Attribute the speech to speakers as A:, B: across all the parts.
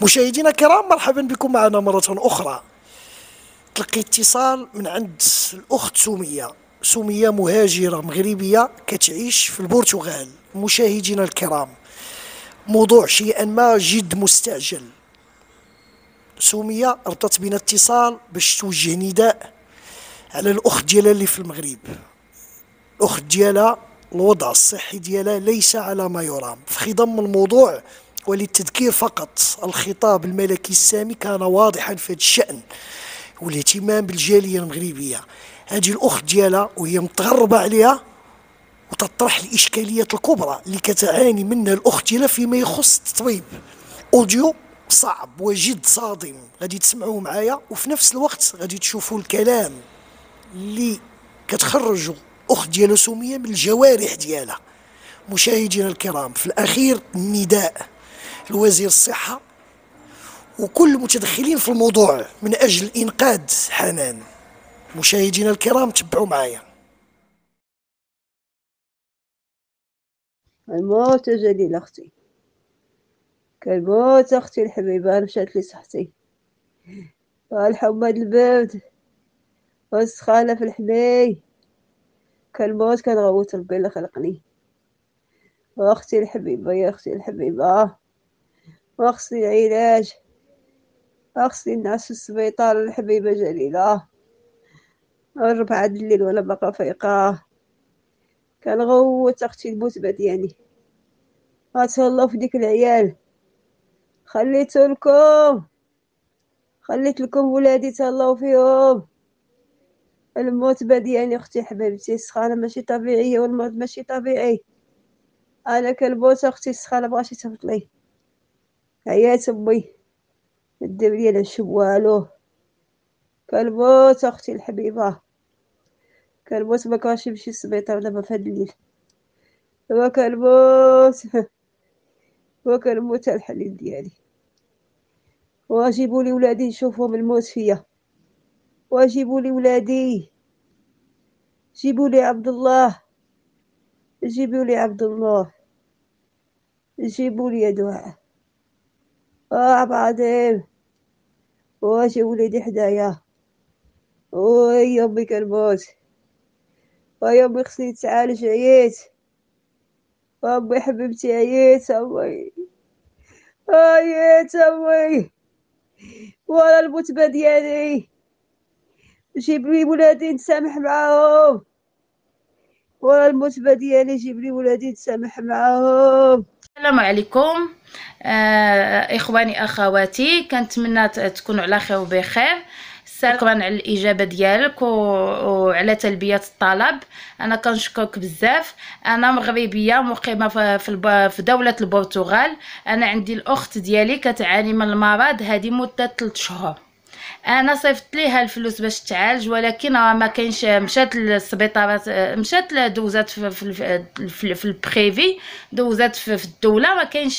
A: مشاهدينا الكرام، مرحبا بكم معنا مرة أخرى. تلقي اتصال من عند الأخت سمية مهاجرة مغربية كتعيش في البرتغال. مشاهدينا الكرام، موضوع شيئا ما جد مستعجل. سمية ربطت بنا اتصال باش توجه نداء على الأخت ديالها اللي في المغرب. الأخت ديالها الوضع الصحي ديالها ليس على ما يرام. في خضم الموضوع وللتذكير فقط، الخطاب الملكي السامي كان واضحا في هذا الشأن والاهتمام بالجالية المغربية. هذه الأخت ديالها وهي متغربة عليها وتطرح الإشكاليات الكبرى اللي كتعاني منها الأخت ديالها فيما يخص التطبيب. أوديو صعب وجد صادم غادي تسمعوه معايا، وفي نفس الوقت غادي تشوفوا الكلام اللي كتخرجوا أخت ديالها سمية من الجوارح ديالها. مشاهدينا الكرام، في الأخير النداء لوزير الصحة وكل المتدخلين في الموضوع من أجل إنقاذ حنان. مشاهدينا الكرام، تبعوا معايا.
B: الموت جليل أختي، كالموت أختي الحبيبة، مشات لي صحتي، والحمى البرد والسخانة في الحمي، كالموت كنغوت ربي اللي خلقني. وأختي الحبيبة يا أختي الحبيبة، وأختي العلاج، أختي الناس في السبيطار الحبيبة جليلة، 4 د الليل وأنا باقا فايقة، كنغوت أختي المتبة ديالي. غتهلاو في ديك العيال، خليت لكم ولادي تهلاو فيهم. الموت ديالي اختي حبيبتي، السخانه ماشي طبيعيه والمرض ماشي طبيعي. انا كنموت اختي، السخانه بغاتي تهبطلي، عيات امي دير لي لا شي والو. كنموت اختي الحبيبه، كنموت ما كانش نمشي للسبيطار دابا في هاد الليل، وكنموت على الحليل ديالي. واجيبوا لي ولادي نشوفهم الموت فيا، واجيبوا لي ولادي، جيبوا لي عبد الله، جيبوا لي عبد الله، جيبوا لي دعاء بعدين، واجي وليدي حدايا. وي امي كنموت، وي امي خصني نتعالج، عييت امي حبيبتي، عييت امي، عييت امي، ورا المتبه ديالي. جيب لي ولادي نتسامح معاهم، ورا المتبه ديالي جيب لي ولادي نتسامح معاهم.
C: السلام عليكم اخواني اخواتي، كنتمنى تكونوا على خير وبخير. شكرا على الاجابه ديالك وعلى تلبيه الطلب. انا كنشكرك بزاف. انا مغربيه مقيمه في دوله البرتغال. انا عندي الاخت ديالي كتعاني من المرض هذه مده 3 شهور. انا صيفط ليها الفلوس باش تعالج، ولكن ما كاينش. مشات للسبيطارات، مشات دوزات في البريفي، دوزات في الدوله،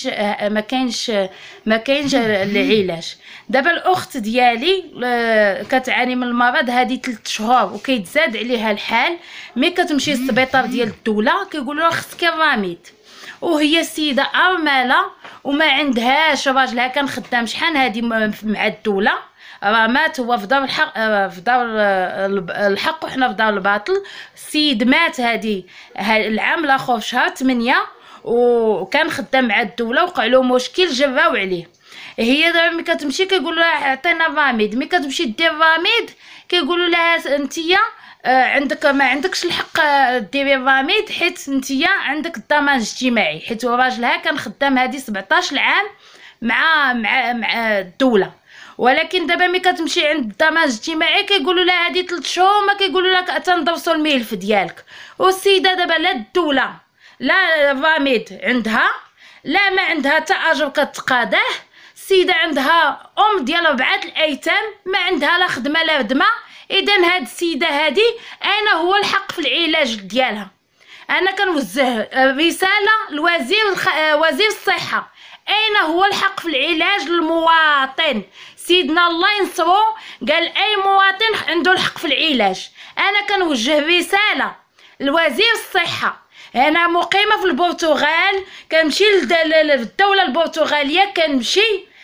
C: ما كاينش العلاج. دابا الاخت ديالي كتعاني من المرض هذه 3 شهور وكيتزاد عليها الحال. ملي كتمشي للسبيطار ديال الدوله كيقولوا لها خصك الرميد، وهي السيده ارمله وما عندهاش راجلها كان خدام شحال هذه مع الدوله، راه مات هو في دار الحق، في دار الحق وحنا في دار الباطل. السيد مات هذه العام الاخر في شهر 8، وكان خدام مع الدوله، وقع له مشكل جراو عليه. هي دابا ملي كتمشي كيقولوا لها عطينا الرميد، ملي كتمشي دير الرميد كيقولوا لها انتيا عندك ما عندكش الحق ديري الرميد، حيت انتيا عندك الضمان الاجتماعي، حيت راجلها كان خدام هذه 17 عام مع الدوله. ولكن دابا ملي كتمشي عند الضمان الاجتماعي كيقولوا لها هذه 3 شهور، ما كيقولوا لك تندرسوا الملف ديالك. والسيده دابا لا الدوله لا الرميد عندها، لا ما عندها حتى اجر كتقاضاه. السيده عندها ديال 4 الايتام، ما عندها لا خدمه لا خدمه. اذا هاد السيده هذه اين هو الحق في العلاج ديالها؟ انا كنوجه رساله وزير الصحه، اين هو الحق في العلاج للمواطن؟ سيدنا الله ينصرو قال اي مواطن عنده الحق في العلاج. انا كنوجه رساله لوزير الصحه. انا مقيمه في البرتغال، كنمشي للدوله البرتغاليه، كنمشي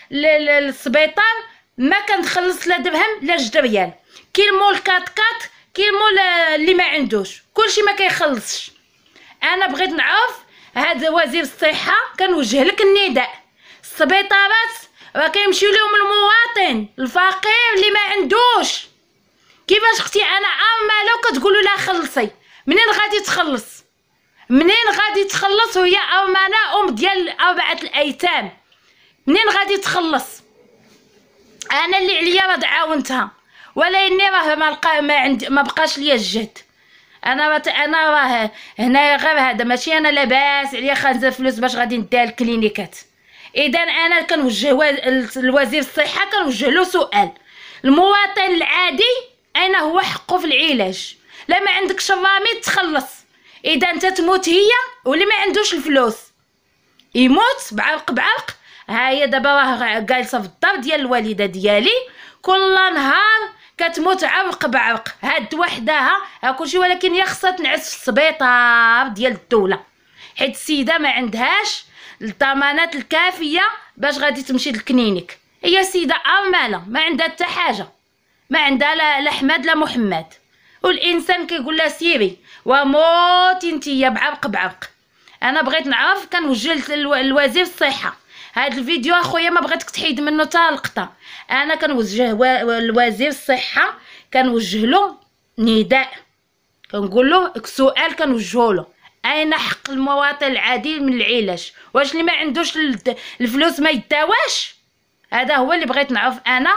C: للسبيطار ما كنخلص لا درهم لا 2 ريال. كاين مول كات كاين مول اللي ما عندوش كلشي ما كيخلصش. انا بغيت نعرف هذا وزير الصحه كنوجه لك النداء، السبيطارات راه كيمشي لهم المواطن الفقير اللي ما عندوش. كيفاش اختي انا عامله وكتقولوا لها خلصي؟ منين غادي تخلص؟ منين غادي تخلص وهي ارمله ام ديال 4 الايتام؟ منين غادي تخلص؟ انا اللي عليا راه عاونتها، ولكني راه ما بقاش ليا الجهد. انا راه هنايا غير هذا ماشي انا لاباس عليا خانزه فلوس باش غادي نديها الكلينيكات. اذا انا كنوجه الوزير الصحه كنوجه له سؤال، المواطن العادي اين هو حقه في العلاج؟ لا ما عندكش الراميد تخلص، اذا انت تموت هي واللي ما عندوش الفلوس يموت بعرق. ها هي دابا راه جالسه في الدار ديال الوالده ديالي كل نهار كتموت عرق بعرق، هاد وحدها ها كلشي، ولكن هي خصها تنعس في السبيطار ديال الدوله حيت السيده ما عندهاش الضمانات الكافيه باش غادي تمشي للكلينيك. هي سيده ارمله ما عندها حتى حاجه، ما عندها لا احمد لا محمد، والانسان كيقول لها سيري وموتي نتيا بعرق. انا بغيت نعرف كنوجه لوزير الصحه هاد الفيديو اخويا ما بغيتك تحيد منه حتى لقطه. انا كنوجه لوزير الصحه كنوجه له نداء، كنقول له سؤال كنوجهه له، اين حق المواطن العادي من العلاج؟ واش اللي ما عندوش الفلوس ما يداواش؟ هذا هو اللي بغيت نعرف انا.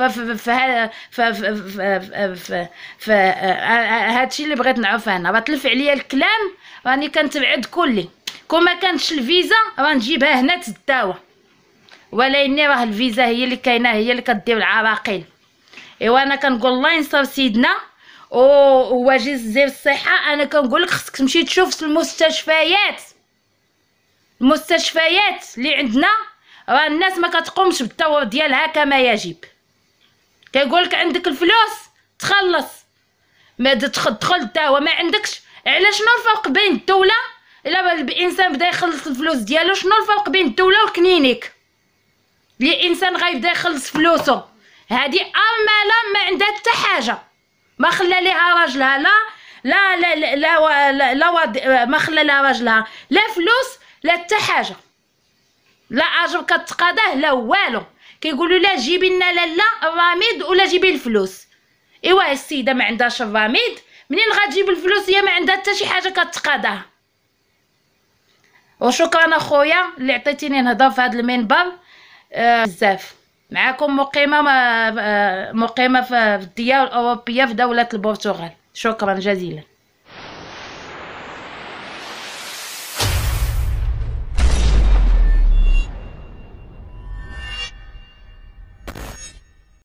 C: هادشي اللي بغيت نعرف انا. تلف عليا الكلام راني كنتبعد كلي، كون ما كانتش الفيزا راه نجيبها هنا تداوى، ولكن راه الفيزا هي اللي كاينه، هي اللي كدير العراقيل. ايوا انا كنقول الله ينصر سيدنا ووزير الصحه. انا كنقول لك خصك تمشي تشوف المستشفيات اللي عندنا، راه الناس ما كتقومش بالدور ديالها كما يجب. كيقول لك عندك الفلوس تخلص، ما تدخل الدواء ما عندكش. علاش شنو الفرق بين الدوله الا الانسان بدا يخلص الفلوس ديالو؟ شنو الفرق بين الدوله والكلينيك اللي الانسان غيبدا يخلص فلوسه؟ هذه ارمله ما عندها حتى حاجه، ما خلى ليها راجلها لا ما خلى لها راجلها لا فلوس لا حتى حاجه، لا اجر كتقاضاه لا والو. كيقولوا لا جيبي لنا لاله الراميد ولا جيبي الفلوس. ايوا السيده ما عندهاش الراميد، منين غتجيب الفلوس؟ هي ما عندها حتى شي حاجه كتقاضاها. وشكرا اخويا اللي عطيتيني نهضر في هذا المنبر. بزاف معكم مقيمه في الديار الاوروبيه في دوله البرتغال. شكرا جزيلا.